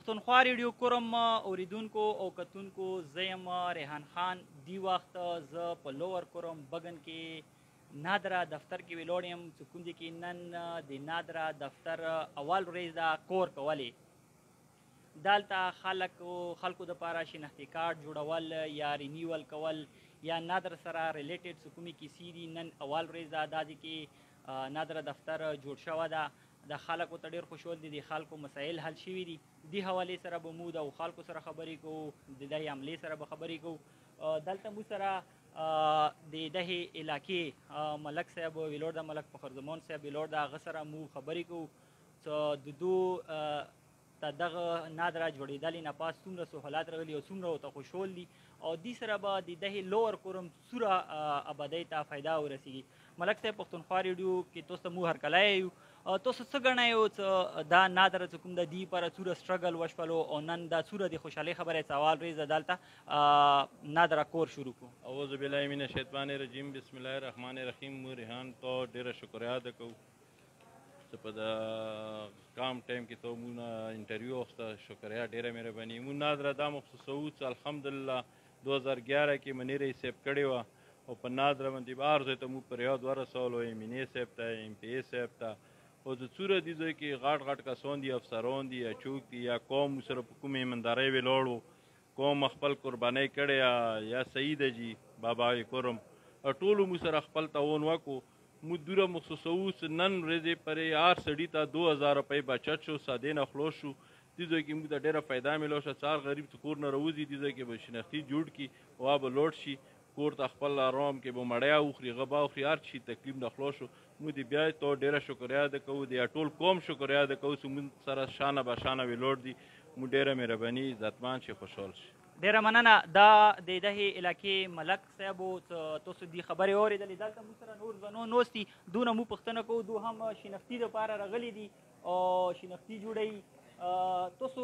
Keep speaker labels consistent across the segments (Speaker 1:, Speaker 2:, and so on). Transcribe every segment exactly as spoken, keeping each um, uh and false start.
Speaker 1: پښتونخوا ریډیو کوم اوریدونکو او کتونکو زه یم ریحان خان. دی وخت زه په لوور کوم بګن کې نادره دفتر کې ویلوړ یم چې کوم ځای کې نن د نادره دفتر اول ورځ ده کور کولې. دلته خلکو خلکو دپاره شناختي کارت جوړول یا رینیول کول یا نادر سره ریلیټډ څه کومې کیسې دي نن اول ورځ ده دا ځای کې نادره دفتر جوړ شوی ده. د خلکو ته ډېر خوشحال دي، د خلکو مسایل حل شوي دي. دې حوالې سره به مو د خلکو سره خبرې کوو، د دغې عملې سره به خبرې کوو. دلته مو سره د دغې علاقې ملک صاحب ویلوړ ده، ملک فخرزمان صاحب ویلوړ ده، هغه سره مو خبرې کوو چې د دو ته دغه نادره جوړېدلې نه پاس څومره سهولات راغلي او څومره ورته خوشحال دي او دې سره به د دغې لوور کورم سوره ابادۍ ته فایده ورسېږي. ملک صاحب پښتونخوا ریډیو کې تاسو ته مو هرکلی یو. تاسو څه ګڼئ چې دا نادره چې کوم د دې لپاره څومره سټرګل وشولو او نن دا څومره د خوشحالۍ خبره چې اول ورځ دلته نادره کور شروع کړو؟
Speaker 2: اعوذ بالله من الشیطان الرجیم، بسم الله الرحمن الرحیم. مو ریحان ته ډېره شکریا ادا کوو چې په د کام ټایم کې تو مونږ انټرویو واخیسته. شکریا، ډېره مهرباني. مونږ نادره دا مخصوصوو چې الحمدلله دو هزار ګیاره کې منیر صاحب کړې وه او په نادره باندې به هر ځای ته مونږ پر یاد ورسولو، ایم این اے صاحب ته، ایم پی اے صاحب ته او د څوره دې ځای کې غټ غټ کسان دي، افسران دي یا چوک دي یا قوم سره په کومې ایماندارۍ ولاړ وو، قوم خپل قربانۍ کړې یا سعید جي بابا کورم ټولو مو سره خپل تعاون وکړو. مو دوره مخصوصوو چې نن ورځې پرې هر سړي ته دو هزار روپۍ بچت شو، سادې نه خلاص شو. دې ځای کې موږ ته ډېره فایده میلاو شوه چې هر غریب چې کور نه راوځي دې ځای کې به شناختي جوړ کړي او به لوډ شي کور ته خپل آرام کې به مړیا وخوري، غبا وخوري، هر شي تکلیف نه خلاص شو. موږ دې بیا ته ډېره شکریا ادا کوو، د ټول قوم شکریا ادا کوو چې موږ سره شانه به شانه ویلوړ دي. موږ ډېره مهرباني، عزتمن شي، خوشحال شي.
Speaker 1: ډېره مننه. دا د دغې علاقې ملک صاحب و چې تاسو دې خبرې اورېدلې. دلته موږ سره نور ځوانان ناست دي، دونه مو پوښتنه کوو، دو هم شناختي دپاره راغلي دي او شناختي جوړوي. تاسو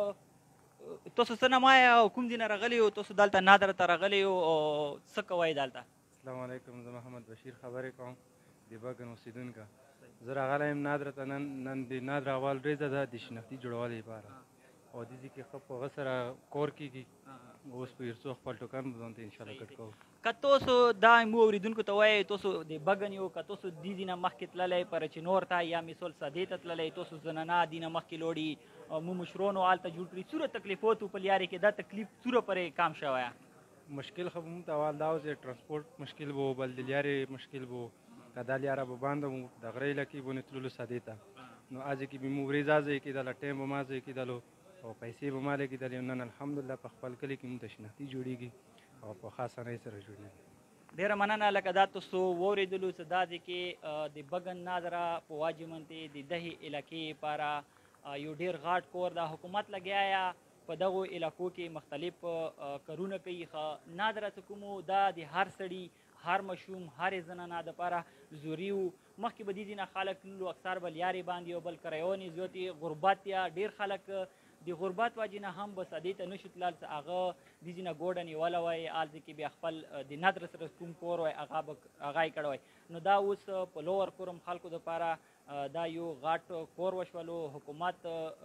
Speaker 1: تاسو څه نامه یې او کوم ځای نه راغلي یو؟ تاسو دلته نادره ته راغلي یو او څه کوئ دلته؟
Speaker 3: السلام علیکم، زه محمد بشیر خبرې کوم، د بګن اوسېدونکی. زه راغلی یم نادره ته. نن نن د نادره اول ورځ ده د شناختي جوړولو لپاره او دې ځای کې ښه په هغه سره کور کېږي. اوس په یو څو خپل ټوکان به ځان ته انشاءالله کټ کوو.
Speaker 1: که تاسو دا مو اورېدونکو ته وایئ تاسو د بګن یو، که تاسو دې ځای نه مخکې تللی پرچینور ته یا مثال سدې ته تللی، تاسو زنانه دې نه مخکې لوړي مو مشرانو هلته جوړ کړي، څومره تکلیفات و په لیارې کې؟ دا تکلیف څومره پرې کام شوی؟
Speaker 3: مشکل خو به موږ ته اول دا و چې ټرانسپورټ مشکل به و، بل د لیارې مشکل به و. که دا لیاره به بنده و د غره علاقې باندې تللو سدې ته، نو هغه ځای کې به مو ورځ ځای کېدله، ټایم به ما ځای کېدلو او پیسې به ما لګېدلې. نن الحمدلله په خپل کلي کې موږ ته شناختي جوړېږي او په ښه اسانۍ سره جوړېږي.
Speaker 1: ډېره مننه. لکه دا تاسو واورېدلو چې دا ځای کې د بګن نادره په واجمنتې د دغې علاقې لپاره یو ډېر غټ کور ده. حکومت لګیا یا په دغو علاقو کې مختلف کارونه کوي. ښه نادره چې کوم دا د هر سړي، هر مشوم، هر زنانه دپاره ضروري و. مخکې به دې ځای نه خلک تللو، اکثر به لیارې باندې او بل کرایانې زیاتې غربت یا ډېر خلک د غربت وجې نه هم به سدې ته نشو تلل چې هغه دې ځای نه ګوډه نیولی وای، هلته کې بیا خپل د نادره سره کوم کور وای هغه به هغه یې کړی وای. نو دا اوس په لوور کورم خلکو دپاره دا یو غټ کور وشولو. حکومت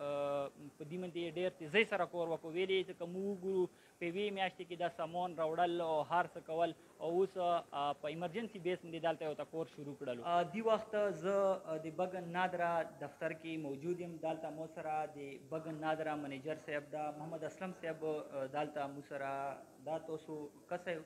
Speaker 1: په دې باندې ډېر تیزۍ سره کور وکړو. ویلې چې که موږ وګورو په یوې میاشتې کې دا سامان راوړل او هر څه کول او اوس په ایمرجنسي بیس باندې دلته یو ته کور شروع کړلو. دې وخت زه د بګن نادره دفتر کې موجود یم. دلته مو سره د بګن نادره منیجر صاحب دا محمد اسلم صاحب دلته مو سره دا تاسو کسه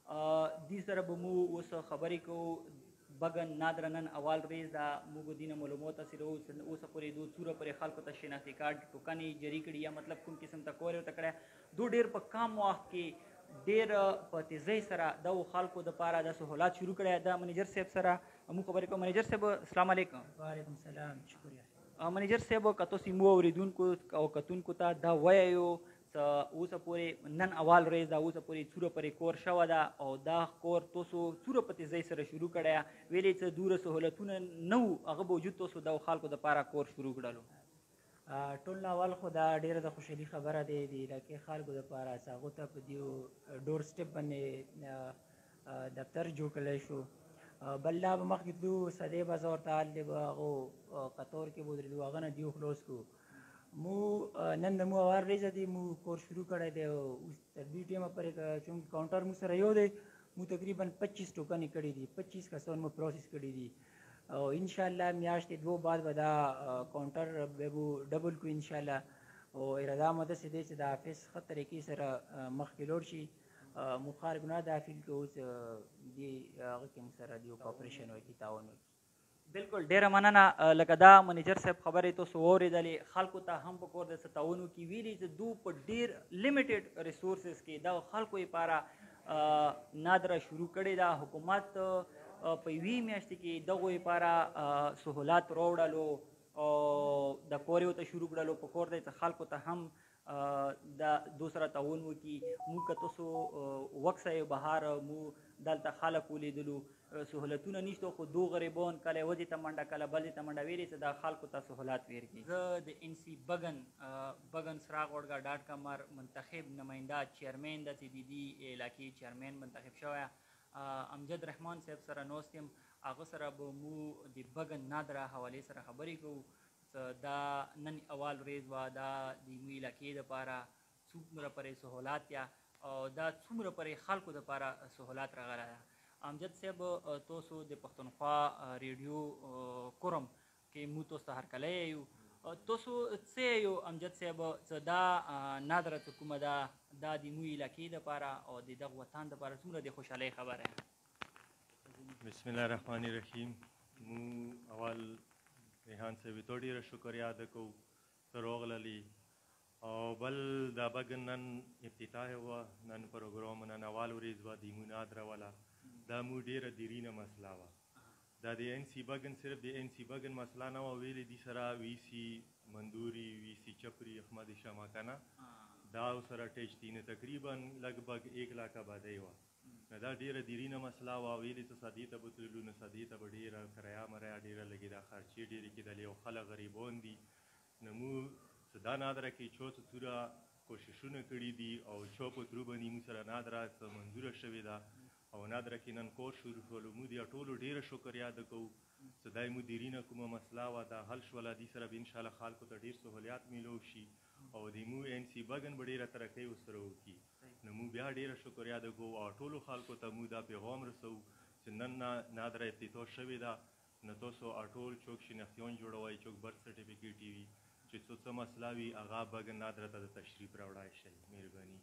Speaker 1: دې سره به مو اوس خبرې کوو. بګن نادره نن اول ورځ ده. موږ دې نه معلومات حاصلوو چې اوسه پورې دو څومره پورې خلکو ته شناختي کارت ټوکنې جاري کړي یا مطلب کوم قسم ته کور ورته کړی. دو ډېر په کم وخت کې ډېر په تیزۍ سره دغو خلکو دپاره دا سهولات شروع کړی. د منیجر صاحب سره موږ خبرې کوو. منیجر صاحب السلام علیکم.
Speaker 4: وعلیکم السلام، شکریہ.
Speaker 1: منیجر صاحب که تاسو مو اورېدونکو او کتونکو ته دا وایو چې اوسه پورې نن اول ورځ ده، اوسه پورې څومره پورې کور شوی ده او دا کور تاسو څومره په تیزۍ سره شروع کړی؟ ویلې چې دومره سهولتونه نه وو، هغه باوجود تاسو دغو خلکو دپاره کور شروع کړلو.
Speaker 4: ټول نه اول خو دا ډېره د خوشحالي خبره دی د علاقې خلکو دپاره چې هغو ته په دې ډور سټپ باندې دفتر جوړ کړلی شو. بل لا به مخکې تلو سدې بازار ته، هلته به هغو قطار کې به ودرېدو، هغه نه دیو خلاص کړو. مو نن د مو اوار ریزه دی مو کور شروع کړی دی او اوس تر دې ټیمه پورې چونکې کاونټر مو سره یو دی مو تقریبا پچیس ټوکنې کړي دي پچیس کسان مو پروسس کړي دي او انشاءالله میاشتې دوه بعد به دا کاونټر به مو ډبل کړو انشاءالله او اراده مو داسې دی چې د حافظ ښه طریقې سره مخکې لوړ شي مو خار ګناه دا فیل کې اوس دې هغه کې مو سره دې کوپریشن وکړي تعاون وکړي
Speaker 1: بالکل ډیره مننه لکه دا منیجر صاحب خبرې تاسو واورېدلې خلکو ته هم په کور د څه تعاون وکړي ویلي چې دو په ډیر لیمیټډ ریسورسز کې دا خلکو لپاره نادره شروع کړې ده حکومت په یوې میاشتې کې دغو لپاره سهولات راوړلو او د کور ورته شروع کړلو په کور دی چې خلکو ته هم د دو سره تعاون وکړي موږ که تاسو وکسئ بهر مو دلته خلک ولیدلو سهولتونه نشته خو دو غریبان کله یوځې ته منډه کله بل ځای ته منډه ویلې چې دا خلکو ته سهولات ورکړي زه د ان سی بګن بګن سراغ وړګا ډاټ کمر منتخب نماینده چیرمین د چې د دې علاقې چیرمین منتخب شوی امجد رحمان صاحب سره ناست یم هغه سره به مو د بګن نادره حوالې سره خبرې کوو دا نن اول ورځ وه دا د مو علاقې دپاره څومره پرې سهولات یا او دا څومره پرې خلکو دپاره سهولات راغلی ده امجد صاحب تاسو د پښتونخوا ریډیو کرم کې مو تاسو ته هرکلی یو تاسو څه یو امجد صاحب څه دا نادره څه کومه ده دا د مو علاقې دپاره او د دغه وطن دپاره څومره د خوشحالۍ خبره
Speaker 5: بسم الله الرحمن الرحیم مو اول ریحان صاحب ته ډېره شکریه ادا کوو ته راغللې او بل دا بګن نن افتتاح وه نن پروګرام نن اول ورځ وه د مو نادره والا دا مو ډېره دیرینه مسله وه دا د این سی بګن صرف د این سی بګن مسله نه وه ویلې دي سره وی سی مندوري وی سی چپري احمد شمع کنه دا سره ټچ دي نو تقریبا لګ بګ ایک لاکه آبادۍ وه نو دا ډېره دیرینه مسله وه ویلې چې سدې ته به تللو نو سدې ته به ډېره کرایه مرایه ډېره لګېده خرچې ډېرې کېدلې او خلک غریبان دي نو مو دا نادره کې چو څه توره کوششونه کړي دي او چو په ترو باندې مو سره نادره څه منظوره شوې ده او نادره کې نن کور شروع شولو مو د ټولو ډېره شکریه ادا کوو چې دا مو دیرینه کومه مسله وه دا حل شوله دې سره به انشاءالله خلکو ته ډېر سهولیات میلو شي او د مو این سی بګن به ډېره ترقۍ ورسره وکړي نو مو بیا ډېره شکریه ادا کوو او ټولو خلکو ته مو دا پیغام رسوو چې نن نادره افتتاح شوې ده نو تاسو ټول څوک شناختیان جوړوئ څوک برث سرټیفیکیټ وي چې څه څه مسله وي هغه بګن نادره ته د تشریف راوړای شئ مهرباني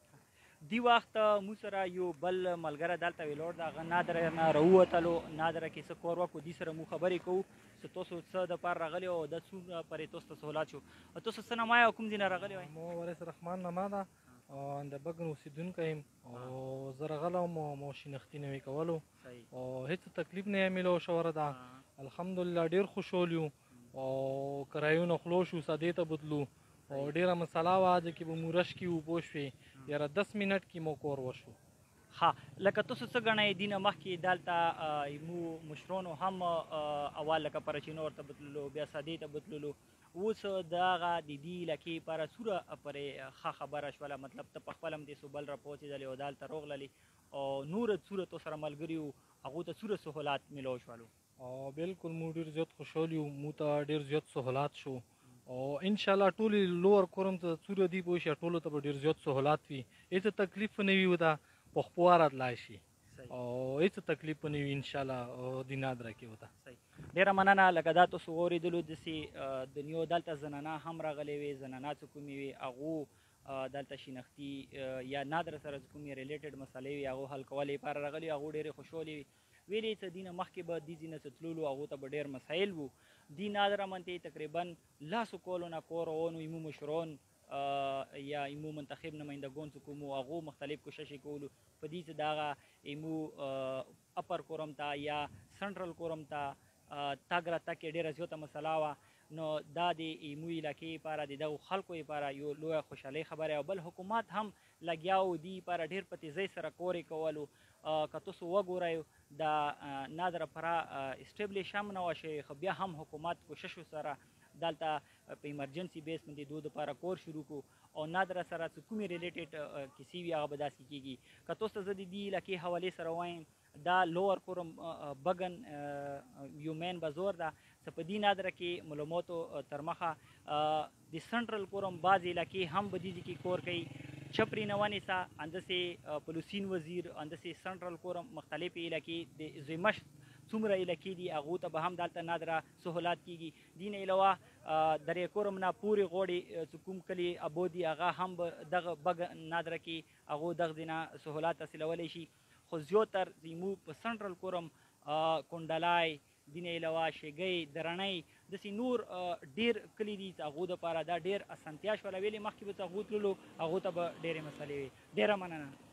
Speaker 1: دی وخت مو سره یو بل ملګری دلته ویلوړ د هغه نادره نه راووتلو نادره کې څه کور وکړو دې سره مو خبرې کوو چې تاسو څه دپاره راغلي او دا څومره پرې تاسو ته سهولات شو تاسو څه نما یې او کوم ځای نه راغلي وئ
Speaker 6: مو وارث رحمان نما ده د بګن اوسېدونکی یم او زه راغلی وم مو شنختي نوي کولو او هېڅ تکلیف نه یې میلو شوره ده الحمدلله ډېر خوشحال یو او کرایونه خلو شو سدې ته بتلو او ډېره مسله وه چې کې به مو رش کې و پوه شوې یاره دس منټ کې مو کور وشو
Speaker 1: ها لکه تاسو څه ګڼئ دې نه مخکې دلته مو مشرانو هم اول لکه پرچینو ورته بتللو بیا سدې ته بتللو اوس د هغه د دې علاقې لپاره څومره پرې ښه خبره شوله مطلب ته په خپل هم دې سو بل راپوڅېدلې او دلته راغللې او نور څومره تو سره ملګري وو هغو ته څومره سهولات میلو شولو
Speaker 6: او بالکل مو ډېر زیات خوشحال یو مو ته ډېر زیات سهولات شو او انشاءالله ټولې لوور کورم ته څومره دي پوه شي ټولو ته به ډېر زیات سهولات وي هېڅ تکلیف نه وي ورته په خپو راتلی شي او هېڅ تکلیف نه وي انشاءالله د نادره کې ورته
Speaker 1: ډېره مننه لکه دا تاسو واورېدلو داسې د نیو دلته زنانه هم راغلې وې زنانه څه کومې وې هغو دلته شنختي یا نادره سره چې کومې ریلیټډ مسلې وي هغو حل کولو لپاره راغلي هغو ډېرې خوشحالې وي ویلې چې دې نه مخکې به دې ځای نه څه تللو هغو ته به ډېر مسایل وو دې نادره منطقې تقریبا لاسو کولو نه کور روان وو ایمو مشران یا ایمو منتخب نمایندګان څه کوم وو هغو مختلف کوشش یې کولو په دې چې د هغه ایمو اپر کورم ته یا سنټرل کورم ته تګ راتګ کې ډېره زیاته مسله وه نو دا د ایمو علاقې لپاره د دغو خلکو لپاره یو لویه خوشحالۍ خبره او بل حکومت هم لګیا و دې لپاره ډېر په تیزۍ سره کور یې کولو که تاسو وګورئ د نادره پره اسټبلیش هم نه وه شوې خو بیا هم حکومت کوششو سره دلته په ایمرجنسي بیس باندې دو دپاره کور شروع کړو او نادره سره چې کومې ریلیټډ کیسې وي هغه به داسې کېږي که تاسو ته زه د دې علاقې حوالې سره وایم دا لوور کورم بګن یو مین بازار ده چې په دې نادره کې معلوماتو تر مخه د د سنټرل کورم بعض علاقې هم به دې کې کور کوي چپری نه ونیسه اندسې پلوسین وزیر اندسې سنټرل کورم مختلفې علاقې د زیمشت څومره علاقې دي هغو ته به هم دلته نادره سهولات کیږي دین علاوه درې کورم نه پورې غوړې چې کوم کلي ابو دي هغه هم به دغه بګ نادره کې هغو دغه ځای نه سهولات حاصلولی شي خو زیاتر زموږ په سنټرل کورم کونډلای دین علاوه شیګۍ درنۍ داسې نور ډېر کلي دي چې هغو دپاره دا ډېر اسانتیا شوله ویلې مخکې به چې هغو تللو هغو ته به ډېرې مسلې وي ډېره مننه